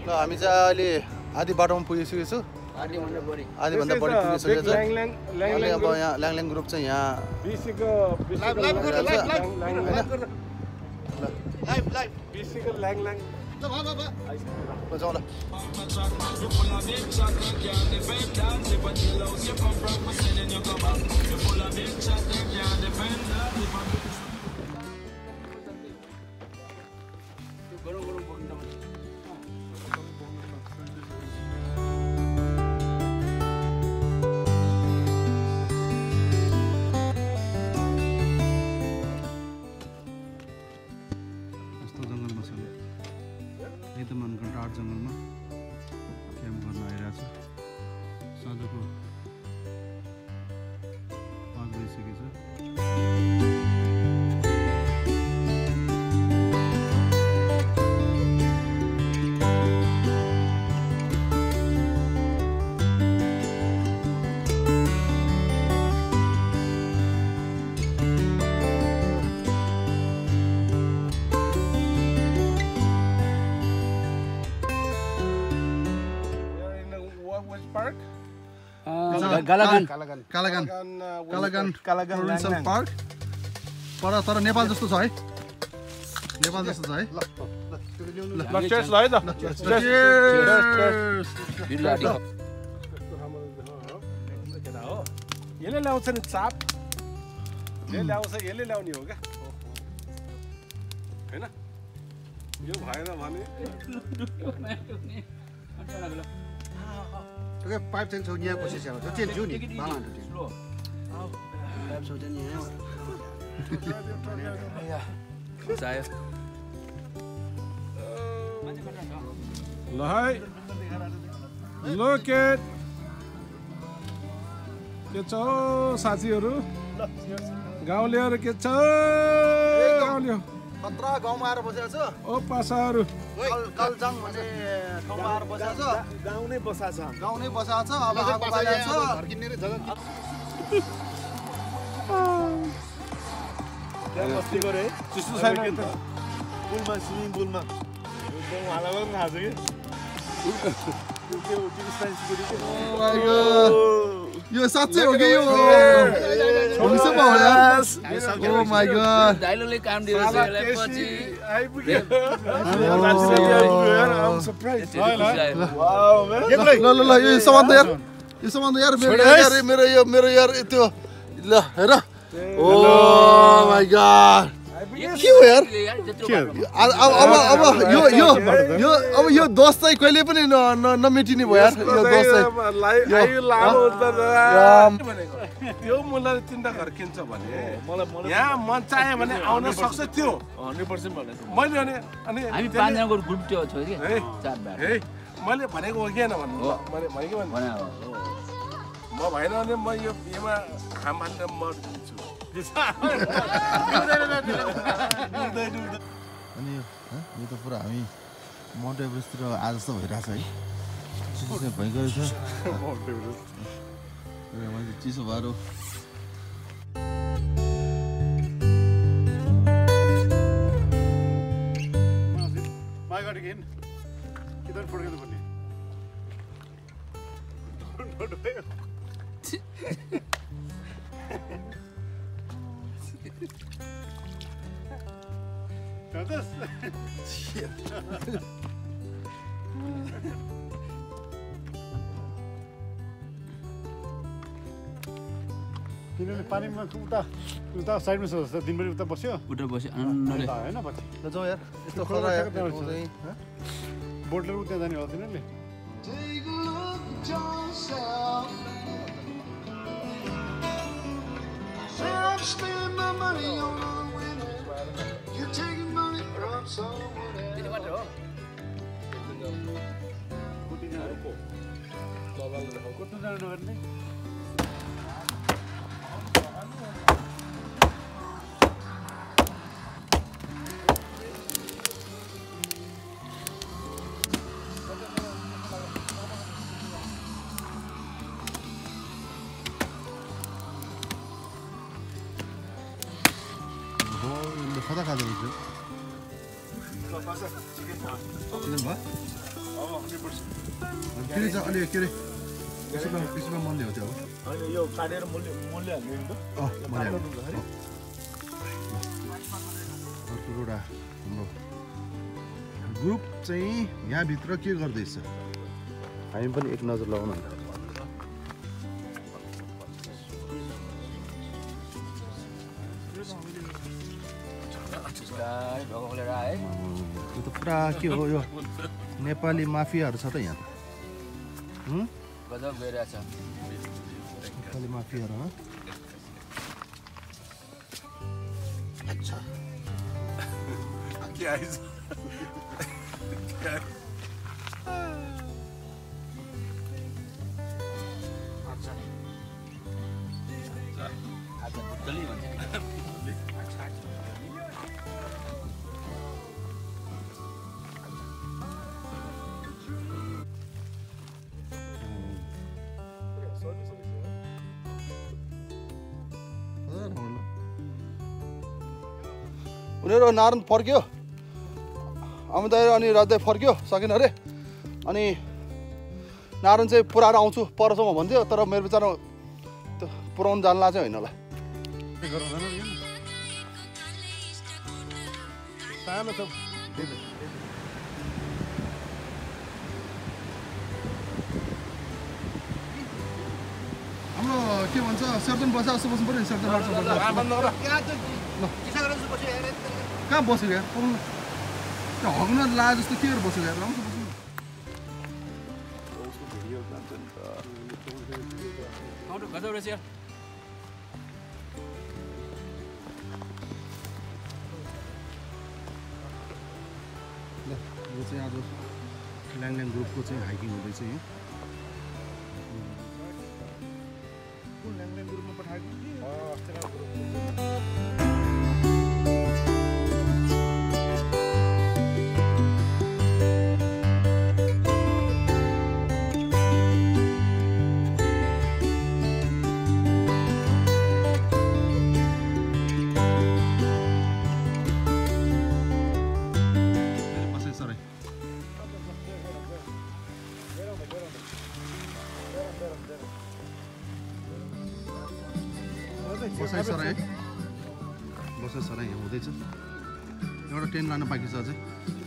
हामी चाहिँ अहिले आधी बाटोमा पुगिसकेको छु आधीभन्दा बढी पुगिसकेको छु अनि अब यहाँ ल्याङल्याङ ग्रुप चाहिँ यहाँ जाउँ ल जङ्गलमा क्याम्प गर्न आइरहेको छु साँझको 5 बजिसकेको छ Callaghan Park. तर नेपाल जस्तो छ है नेपाल जस्तो छ है ल चेयर्स ल है त यसले ल्याउँछ नि चाप यसले ल्याउँछ यसले ल्याउने हो क्या हैन यो भएन भने Okay, pipe ten so near position. So ten Juni. Balan to ten. Pipe so ten near. Yeah. Saya. Lahai. Look at. के छ साथीहरु गाउँलेहरु के छ गाउँले खतरा गाउँमा आएर बसेको छ ओ पासाहरु कलजङ भन्ने ठाउँमा आएर बसेको छ गाउँ नै बसाछ अब आगो बालेको छ घर किन्ने रे जग्गा त्यहाँ बस्ती गरे चिसो छैन के त पुलमा स्विमिङ पुलमा गाउँ हालामा पनि खाछ के यो साच्चै हो कि यो हुन्छ पो होला ओ माय गॉड डायलोगले काम दिएको छ यसलाई पछि आइपुग्यो आम सरप्राइज वाओ म्यान ल यो सामान त यार मेरो यार त्यो ल हेर ओ माय गॉड के हो यार अब यो दोस्त चाहिँ कहिले पनि नमेटिने भयो यार यो दोस्त त्यो मुलाले तिनटा घर किन्छ भने यहाँ मन चाह्यो भने आउन सक्छ त्यो 100% भने मैले अनि हामी 5 जनाको ग्रुप थियो छ के 4 भाइ हे मैले भनेको हो किन भन्नु मैले भनेको भने म भएन भने म यो एमा हाम हाल्न मर्छु अनि यो त पुरा हामी माउन्ट एभरेस्टतिर आज जस्तो भइरहेछ है चिसो चाहिँ भइगयो छ माउन्ट एभरेस्ट मान्छे चिसो भएर again. You don't forget about it. Got this? Shit. तिनीले पानीमा उता साइडमा छ जस्तो दिनभरि उता बस्यो उता बस्यो आनन्दले हैन पछि ल जाऊ यार यस्तो खरा यार बोटले उता जाने हो तिनीले कता खाँदै रहेछ चिकन भयो के चाहिँ अलि के अरे यसमा मल्ने हो त्यो होइन यो काटेर मूल्य हाल्ने नि त अर्को एउटा हाम्रो ग्रुप चाहिँ यहाँभित्र के गर्दैछ हामी पनि एक नजर लगाउन यो त पुरा के हो यो नेपाली माफियाहरू छ त यहाँ त गजब गइरहेछ नेपाली माफियाहरू अच्छा के आइज उनीहरू नारायण फर्क्यो अमिताई अनि राजदाई फर्क्यो सकिन अरे अनि नारायण चाहिँ पुऱ्याएर आउँछु परसम्म भन्थ्यो तर मेरो विचारमा त्यो पुऱ्याउनु जान्ला चाहिँ होइन होला सानो छ हाम्रो के भन्छ सर्जन बसा जस्तो बस्नु पऱ्यो नि सर्जन कहाँ बस्यो यार त्यो हग्न ला जस्तो के गरेर बस्यो यार राम्रोसँग बस्नु गजब रहेछ यार ल यो चाहिँ आज ल्याङल्याङ ग्रुपको चाहिँ हाइकिङ हुँदैछ यहाँ ल्याङल्याङ ग्रुपमा पठाएको बसाइ सराई यहाँ हुँदैछ एउटा टेन्ट लानु बाँकी छ अझै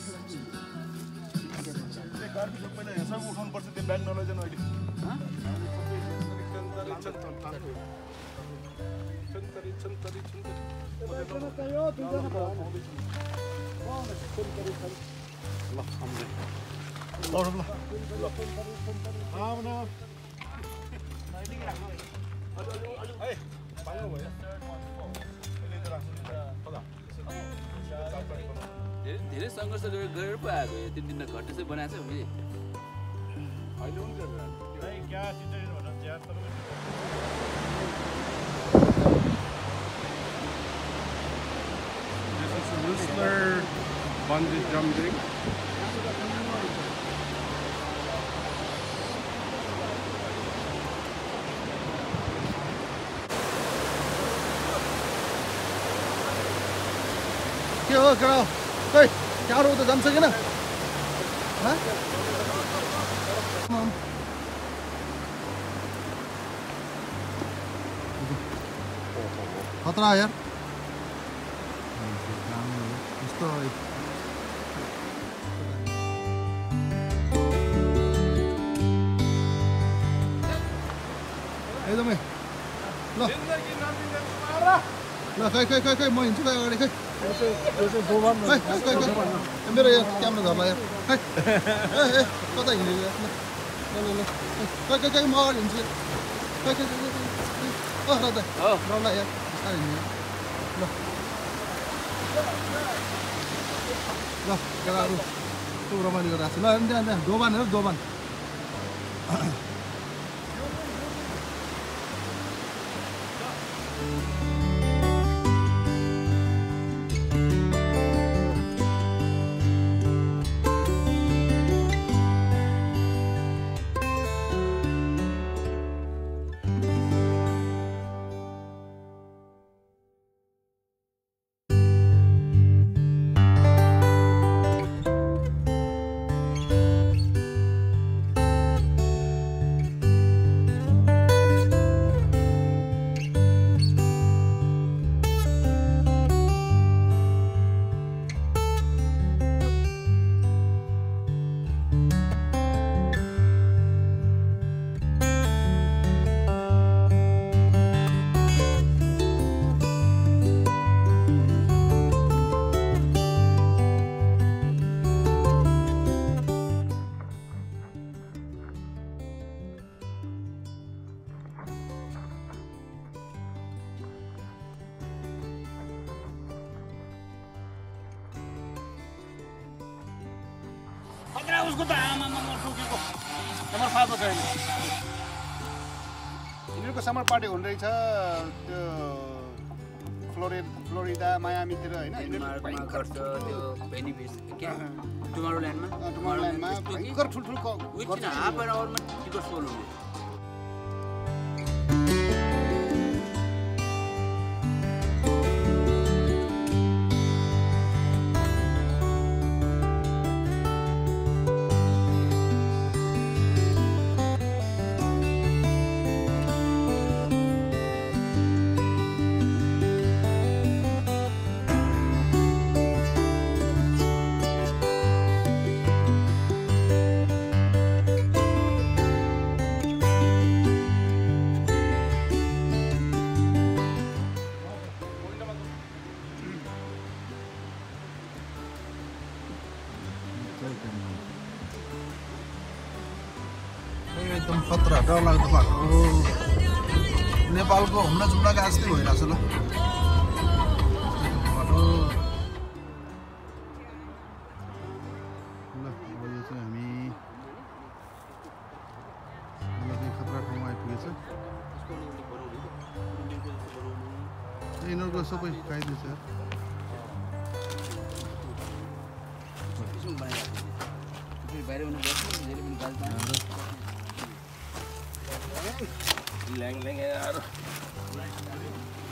पहिला हेर्छ उठाउनु पर्छ त्यो ब्याग नलैजानु अहिले धेरै सङ्घर्ष गरेर पो आएको यो 3 दिन घट्टी चाहिँ बनाएको छ कि अहिले हुन्छ क्या सिचुएसन भन्न ज्यादा This is Whistler bungee jumping. के हो केटा खै टाढो त जान्छ किन खतरा यार यस्तो एकदमै ल ल खै म हिँड्छु खै अगाडि खै मेरो यहाँ क्यामेरा झर्ला यार खै ए कता हिँडेको यार ल खै म अगाडि हिँड्छु खै रौला यार बिस्तारै हिँड्नु ल केटाहरू खुब रमाइलो गरेर आएको छ ल त्यहाँ दोबान हेर दोबान उसको त आमामा टोकेको समर फाल्दो छैन यिनीहरूको समर पार्टी हुने रहेछ त्यो फ्लोरिडा मायामीतिर होइन गर्छ त्यो बेनिफिट के टुमारोल्यान्डमा भयङ्कर ठुल्ठुलो विथ हाफ एन आवरमा टिकट सोल हुने एकदम खतरा डरलाग्दो बाटो नेपालको हुम्ला जुम्लाको जस्तै भइरहेछ ल बाटो ल अब यो चाहिँ हामी खतरा ठाउँमा आइपुगेछ यिनीहरूको सबै खाइदिएछ ल्याङ ल्याङ